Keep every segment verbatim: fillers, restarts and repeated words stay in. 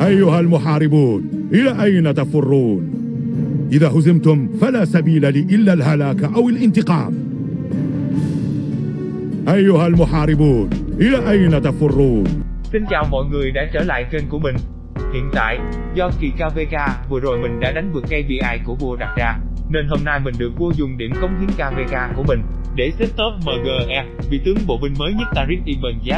أيها المحاربون، إلى أين تفرون؟ إذا هزمتم فلا سبيل لي إلا الهلاك أو الانتقام. أيها المحاربون، إلى أين تفرون؟ Xin chào mọi người đã trở lại kênh của mình. Hiện tại, do kỳ ca vê ca vừa rồi mình đã đánh vượt ca pê i của vua đặt ra, nên hôm nay mình được vua dùng điểm cống hiến ca vê ca của mình để xếp top em giê e vị tướng bộ binh mới nhất Tariq Ibn Ziyad.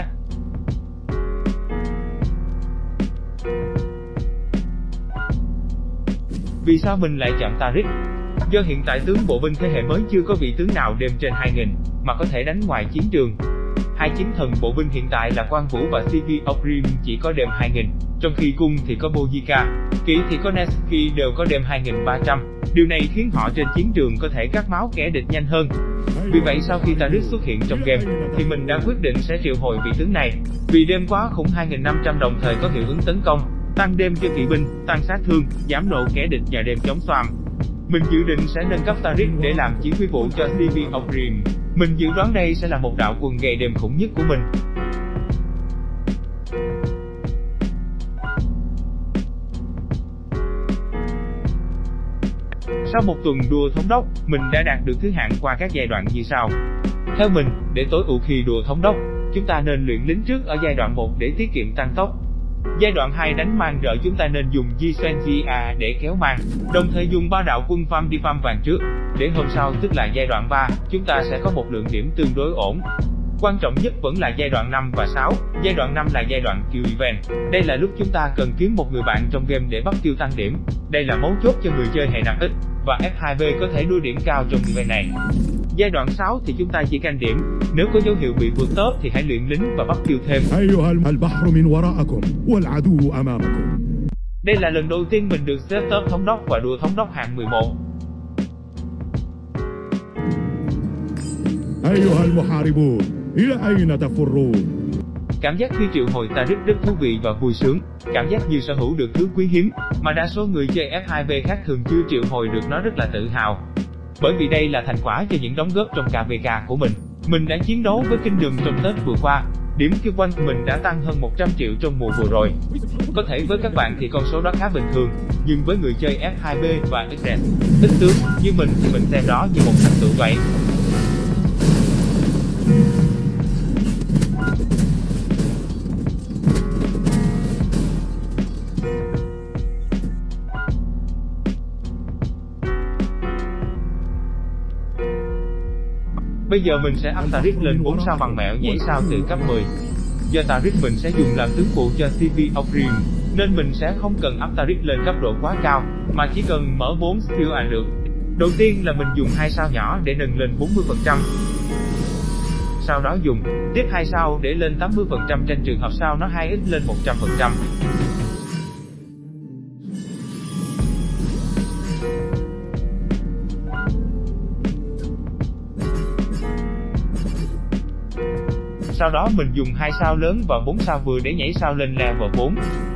Vì sao mình lại chọn Tariq? Do hiện tại tướng bộ binh thế hệ mới chưa có vị tướng nào đêm trên hai nghìn mà có thể đánh ngoài chiến trường. Hai chính thần bộ binh hiện tại là Quan Vũ và xê vê Ogrim chỉ có đêm hai nghìn, trong khi cung thì có Bojika, kỵ thì có Neski đều có đêm hai nghìn ba trăm. Điều này khiến họ trên chiến trường có thể cắt máu kẻ địch nhanh hơn. Vì vậy sau khi Tariq xuất hiện trong game, thì mình đã quyết định sẽ triệu hồi vị tướng này. Vì đêm quá khủng hai nghìn năm trăm đồng thời có hiệu ứng tấn công, tăng đêm cho kỵ binh, tăng sát thương, giảm nộ kẻ địch và đêm chống xoàm. Mình dự định sẽ nâng cấp Tariq để làm chỉ huy vụ cho xê vê Ogrim. Mình dự đoán đây sẽ là một đạo quân gầy đêm khủng nhất của mình. Sau một tuần đua thống đốc, mình đã đạt được thứ hạng qua các giai đoạn như sau. Theo mình, để tối ưu khi đua thống đốc, chúng ta nên luyện lính trước ở giai đoạn một để tiết kiệm tăng tốc. Giai đoạn hai đánh mang rợ chúng ta nên dùng Jiswenjia để kéo mang, đồng thời dùng ba đạo quân farm đi farm vàng trước, để hôm sau tức là giai đoạn ba, chúng ta sẽ có một lượng điểm tương đối ổn. Quan trọng nhất vẫn là giai đoạn năm và sáu, giai đoạn năm là giai đoạn kill event. Đây là lúc chúng ta cần kiếm một người bạn trong game để bắt tiêu tăng điểm. Đây là mấu chốt cho người chơi hệ nạp ít, và ép hai bê có thể đua điểm cao trong event này. Giai đoạn sáu thì chúng ta chỉ canh điểm, nếu có dấu hiệu bị vượt top thì hãy luyện lính và bắt tiêu thêm. Đây là lần đầu tiên mình được xếp top thống đốc và đua thống đốc hạng mười một. Cảm giác khi triệu hồi Tariq rất thú vị và vui sướng, cảm giác như sở hữu được thứ quý hiếm, mà đa số người chơi ép hai bê khác thường chưa triệu hồi được nó, rất là tự hào. Bởi vì đây là thành quả cho những đóng góp trong ca vê ca của mình. Mình đã chiến đấu với Kingdom trong Tết vừa qua, điểm kill point của mình đã tăng hơn một trăm triệu trong mùa vừa rồi. Có thể với các bạn thì con số đó khá bình thường, nhưng với người chơi ép hai bê và ít rèn, ít tướng như mình thì mình xem đó như một thành tựu vậy. Bây giờ mình sẽ up Tariq lên bốn sao bằng mẹo nhảy sao từ cấp mười. Do Tariq mình sẽ dùng làm tướng phụ cho xê vê Ogrim, nên mình sẽ không cần up Tariq lên cấp độ quá cao, mà chỉ cần mở bốn skill là được. Đầu tiên là mình dùng hai sao nhỏ để nâng lên bốn mươi phần trăm. Sau đó dùng tiếp hai sao để lên tám mươi phần trăm trên trường hợp sao nó hai x lên một trăm phần trăm. Sau đó mình dùng hai sao lớn và bốn sao vừa để nhảy sao lên level bốn.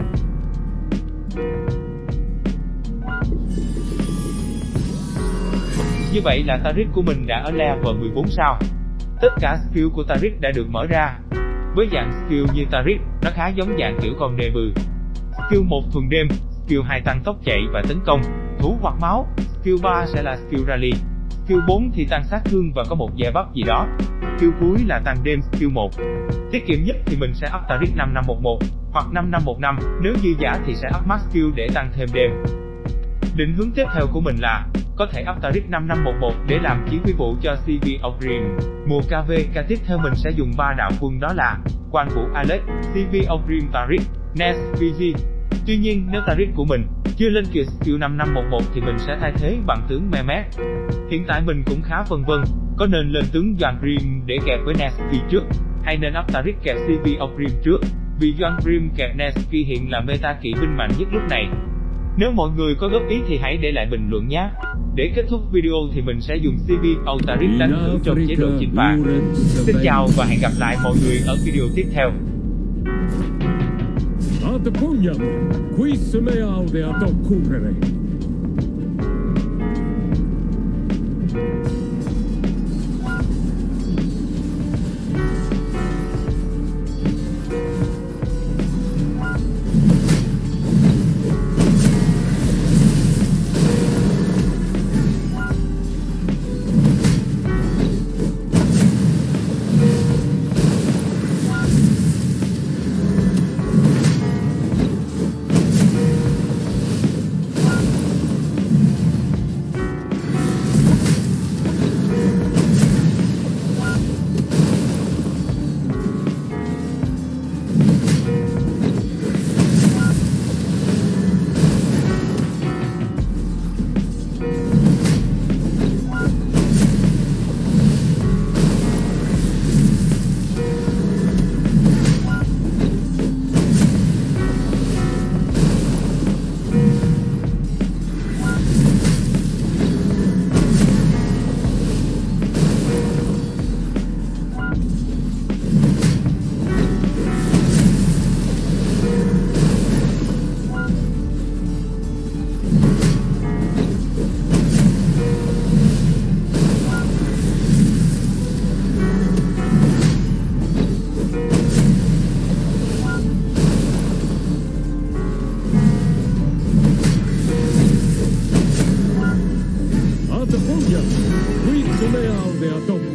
Như vậy là Tariq của mình đã ở level mười bốn sao. Tất cả skill của Tariq đã được mở ra. Với dạng skill như Tariq, nó khá giống dạng kiểu con nê bừ. Skill một thuần đêm, skill hai tăng tốc chạy và tấn công, thủ hoặc máu, skill ba sẽ là skill rally, skill bốn thì tăng sát thương và có một gia bắp gì đó. Skill cuối là tăng đêm skill một. Tiết kiệm nhất thì mình sẽ up Tariq năm năm một một hoặc năm năm một năm, nếu dư giả thì sẽ up max skill để tăng thêm đêm. Định hướng tiếp theo của mình là có thể up Tariq năm năm một một để làm chỉ huy vụ cho xê vê Ogrim. Mùa ca vê ca tiếp theo mình sẽ dùng ba đạo quân, đó là Quan Vũ Alex, xê vê Ogrim Tariq, Nes vê giê. Tuy nhiên nếu Tariq của mình chưa lên kìa skill năm năm một một thì mình sẽ thay thế bằng tướng Mehmet. Hiện tại mình cũng khá phân vân, có nên lên tướng Youngrim để kẹp với Neski trước, hay nên up Tariq kẹp xê vê Ogrim trước, vì Youngrim kẹp Neski hiện là meta kỵ binh mạnh nhất lúc này. Nếu mọi người có góp ý thì hãy để lại bình luận nhé. Để kết thúc video thì mình sẽ dùng xê vê Tariq đánh thử trong chế độ chinh phạt. Xin chào và hẹn gặp lại mọi người ở video tiếp theo.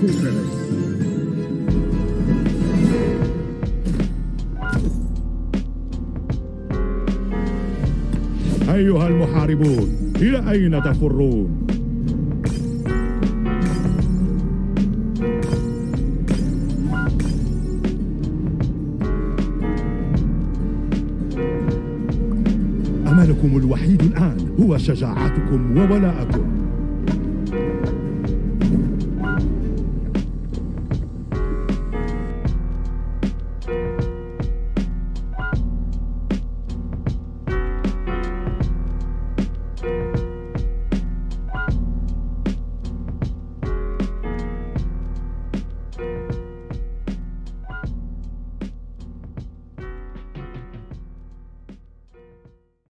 أيها المحاربون، إلى أين تفرون؟ أملكم الوحيد الآن هو شجاعتكم وولاءكم.